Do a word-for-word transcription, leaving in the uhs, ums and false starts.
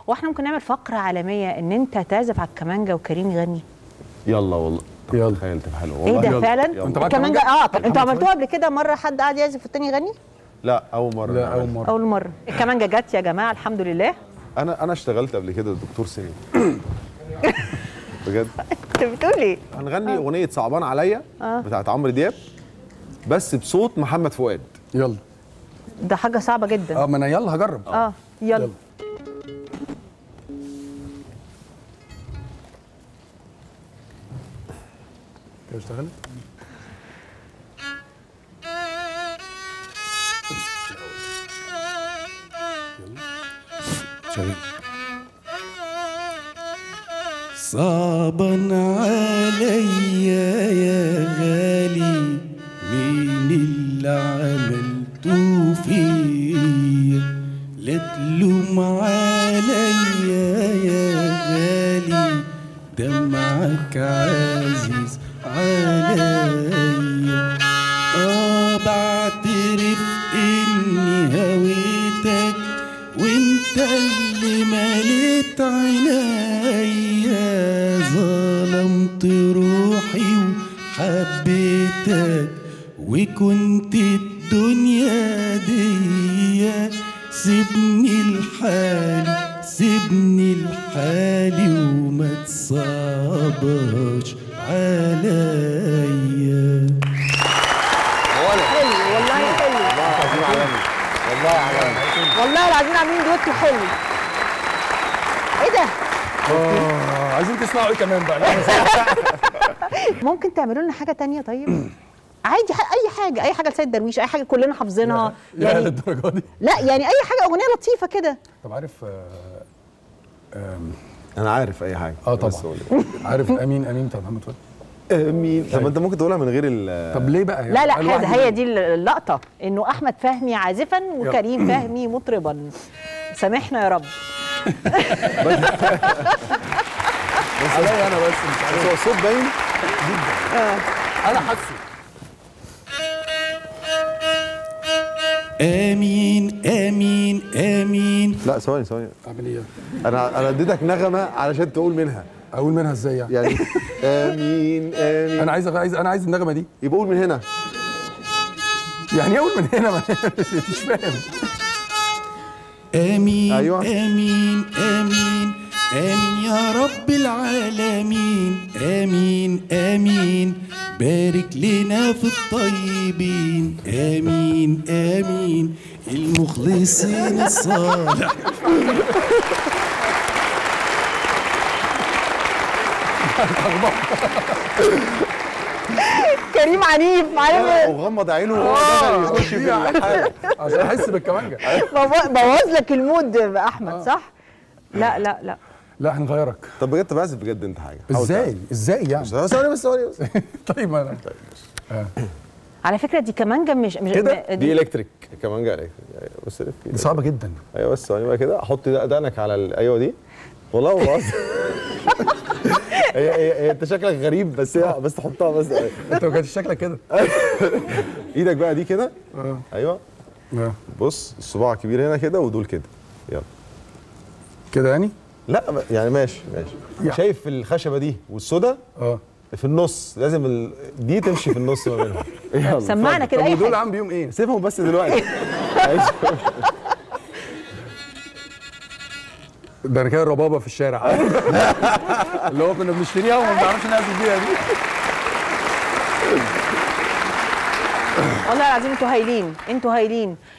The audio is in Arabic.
هو احنا ممكن نعمل فقره عالميه ان انت تعزف على الكمانجه وكريم يغني؟ يلا والله يلا تخيل تبقى حلوه ايه والله. ده فعلا؟ انت معاك الكمانجه كمانجة؟ اه طب انتوا عملتوها قبل كده مره حد قاعد يعزف والتاني يغني؟ لا اول مره. لا اول مره. اول مره. الكمانجه جت يا جماعه الحمد لله. انا انا اشتغلت قبل كده دكتور سنين بجد. انت بتقول ايه؟ هنغني اغنيه صعبان عليا بتاعت عمرو دياب بس بصوت محمد فؤاد. يلا. ده حاجه صعبه جدا. اه ما انا يلا هجرب. اه يلا, يلا. كده اشتغلت؟ شغال. صعبا عليا يا غالي مين اللي عملته فيا لا تلوم عليا يا غالي دمعك عزيز عليا. اه بعترف اني هويتك وانت اللي مليت عينيا ظلمت روحي وحبيتك وكنت الدنيا دي سيبني لحالي سيبني لحالي وما تصعبش عليا. حلو والله حلو والله عالمي والله العظيم عاملين دويتو حلو. ايه ده؟ اه عايزين تسمعوا ايه كمان بقى؟ ممكن تعملوا لنا حاجه تانية طيب؟ عادي اي حاجه اي حاجه لسيد درويش اي حاجه كلنا حافظينها يعني للدرجه دي؟ لا يعني اي حاجه اغنيه لطيفه كده. طب عارف آه انا عارف اي حاجه. اه طبعا عارف امين امين بتاع محمد فؤاد. امين. طب انت ممكن تقولها من غير ال طب ليه بقى؟ لا لا هي, هي دي اللقطه انه احمد فهمي عازفا وكريم فهمي مطربا. سامحنا يا رب. بس عليا انا بس مش عارف. هو الصوت باين جدا. انا حاسه. امين امين امين. لا ثواني ثواني. اعمل ايه؟ انا انا اديتك نغمه علشان تقول منها. اقول منها ازاي يعني؟ يعني امين امين. انا عايز عايز انا عايز النغمه دي. يبقى قول من هنا. يعني اقول من هنا مش فاهم. امين أيوة. امين امين امين يا رب العالمين امين امين بارك لنا في الطيبين امين امين المخلصين الصالح. كريم عنيف عارف وغمض عينه وهو دخل يخش في الحاله عشان احس بالكمانجه. بوظ لك المود يا احمد صح؟ لا لا لا لا هنغيرك. طب بجد بعزف بجد انت حاجه. ازاي؟ ازاي يعني؟ ثواني بس ثواني بس. طيب ما انا على فكره دي كمانجه مش مش كده دي الكتريك كمانجه الكتريك. بص دي صعبه جدا. ايوه بس ثواني بقى كده احط دقنك على ال... ايوه دي والله والله. هي هي هي انت شكلك غريب بس هي بس تحطها بس. انت ما كانش شكلك كده. ايدك بقى دي كده. اه ايوه اه بص الصباع الكبير هنا كده ودول كده. يلا كده يعني؟ لا يعني ماشي ماشي. يعني. شايف الخشبه دي والسودا؟ اه في النص لازم ال... دي تمشي في النص ما بينهم. يلا سمعنا كده اي طب ودول حاجه. عم بيهم ايه؟ سيبهم بس دلوقتي. ده انا كده ربابه في الشارع. اللي هو كنا بنشتريها وما بنعرفش نعزف بيها دي. والله العظيم انتوا هايلين انتوا هايلين.